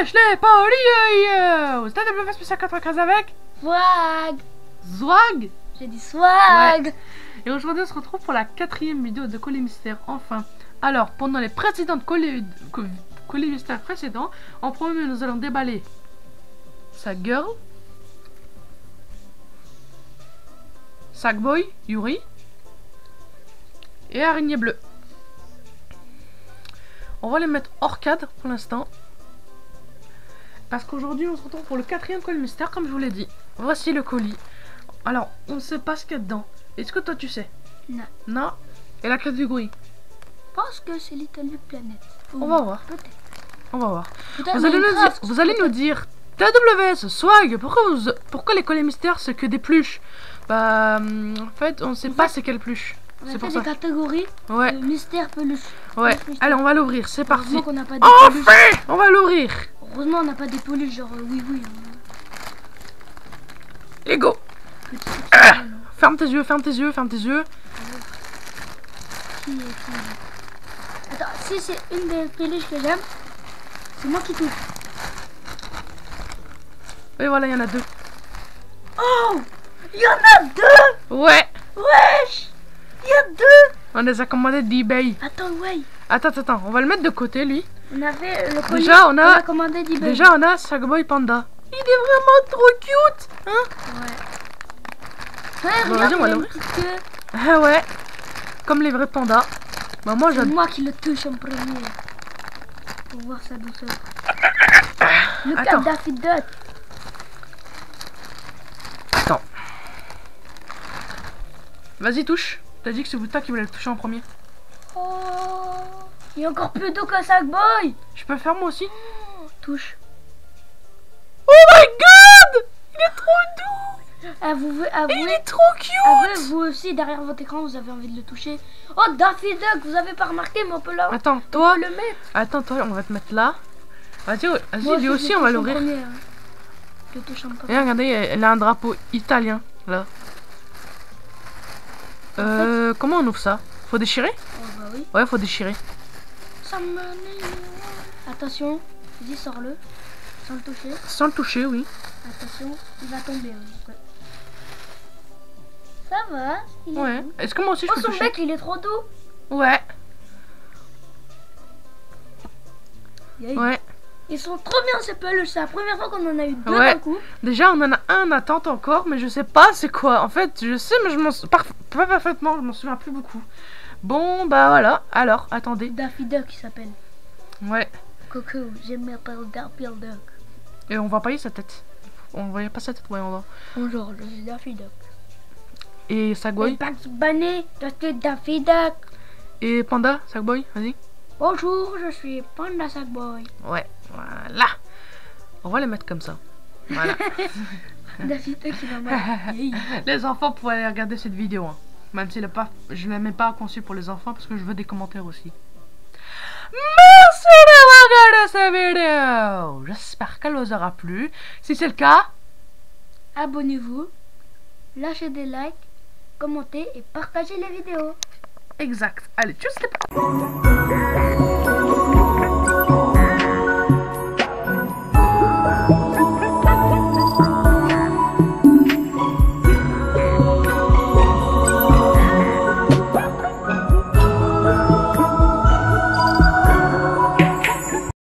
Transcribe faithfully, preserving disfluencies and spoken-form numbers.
wesh les polis. C'était W spécial quatre-vingt-quinze avec Swag. Zwag. J'ai dit swag. Ouais. Et aujourd'hui on se retrouve pour la quatrième vidéo de Colis Mystère, enfin. Alors, pendant les précédentes Colis Colis Mystère précédents, en premier nous allons déballer sa girl, Sackboy, Yuri et Araignée Bleue. On va les mettre hors cadre pour l'instant. Parce qu'aujourd'hui on se retrouve pour le quatrième colis mystère comme je vous l'ai dit. Voici le colis. Alors on ne sait pas ce qu'il y a dedans. Est-ce que toi tu sais? Non. Non. Et la catégorie? Je pense que c'est Little Big Planet. On va voir. Peut-être. On va voir. Peut-être Vous allez, nous dire, Minecraft, vous allez nous dire T W S, swag, pourquoi, vous, pourquoi les colis mystères c'est que des pluches? Bah en fait on ne sait En pas fait, c'est quelle pluche. On C'est a pour fait ça. des catégories. Ouais. De mystère peluche. Ouais. Peluche mystère. Allez on va l'ouvrir, c'est parti. Heureusement qu'on n'a pas des peluches. Enfin on va l'ouvrir. Heureusement on n'a pas des peluches genre euh, oui oui. Hein. Lego. Petit, Ah. non. Ferme tes yeux, ferme tes yeux, ferme tes yeux. Qui est qui? Attends, si c'est une des peluches que j'aime, c'est moi qui touche. Et voilà, il y en a deux. Oh, il y en a deux. Ouais. Wesh, il y a deux. On les a commandés d'eBay. Attends, ouais. Attends, attends, on va le mettre de côté, lui. On avait le colis. Déjà, on a- commandé d'eBay. Déjà, on a Sackboy Panda. Il est vraiment trop cute. Hein? Ouais. Ouais, Bon, regarde, vas-y, on va il a une l'ouvrir. petite queue. Ah ouais. Comme les vrais pandas. Bah moi, C'est j'adore. moi qui le touche en premier. Pour voir sa douceur. Le Attends. cap Daffy Duck. Attends. Vas-y, touche. T'as dit que c'est toi qui voulais le toucher en premier. Oh, il y a encore plus d'eau que Sackboy. Je peux le faire moi aussi? Touche. Oh my god! Il est trop doux! Ah, vous vous- Il avouez, est trop cute! avouez, vous aussi derrière votre écran vous avez envie de le toucher. Oh, Daffy Duck, vous avez pas remarqué, mais on peut là. Attends, On toi. peut le mettre. Attends, toi, on va te mettre là. Vas-y, vas-y, Moi lui je aussi, le on va touche en l'ouvrir. premier, hein. Je le touche en Et premier. regardez, elle a un drapeau italien, là. Euh, comment on ouvre ça? Faut déchirer? Oh, bah oui. Ouais, faut déchirer. Attention, vas-y, sors-le. Sans le toucher. Sans le toucher, oui. Attention, il va tomber. hein. Ça va, il est Ouais. doux. Est-ce que moi aussi je Oh, peux son toucher? bec, il est trop doux. Ouais, Yeah. ouais. Ils sont trop bien ces peluches. C'est la première fois qu'on en a eu deux Ouais. d'un coup. Déjà, on en a un en attente encore, mais je sais pas c'est quoi. En fait, je sais, mais je m'en sou- par- pas parfaitement, je m'en souviens plus beaucoup. Bon, bah voilà. Alors, attendez. Daffy Duck, il s'appelle. Ouais. Coucou, je m'appelle Daffy Duck. Et on voit pas sa tête. On voyait pas sa tête, ouais, on voit. Bonjour, je suis Daffy Duck. Et Sackboy? Bugs Bunny, je suis Daffy Duck. Et Panda? Sackboy? Vas-y. Bonjour, je suis Panda Sackboy. Ouais, voilà. On va les mettre comme ça. Voilà. Daffy Duck, il va mal. Yeah. Les enfants pourraient aller regarder cette vidéo. Hein. Même si elle est pas, je ne l'ai même pas conçue pour les enfants parce que je veux des commentaires aussi. Merci d'avoir regardé cette vidéo. J'espère qu'elle vous aura plu. Si c'est le cas, Abonnez-vous, lâchez des likes, commentez et partagez les vidéos. exact. Allez, tchuss les